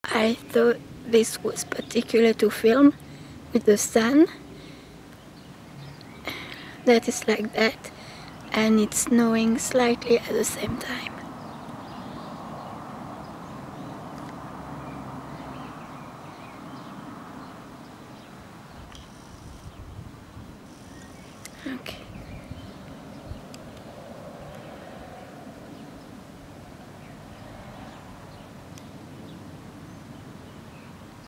I thought this was particular to film with the sun that is like that, and it's snowing slightly at the same time.